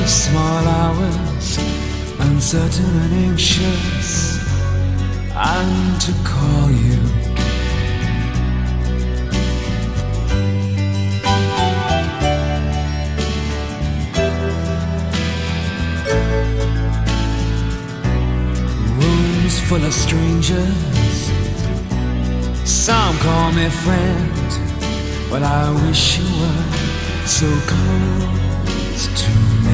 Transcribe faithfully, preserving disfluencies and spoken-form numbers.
small hours, uncertain and anxious, I need to call you. Rooms full of strangers, some call me friend, but I wish you were so close to me.